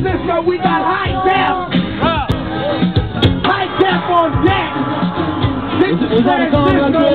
Francisco, we got high def. High def on deck. This is Francisco.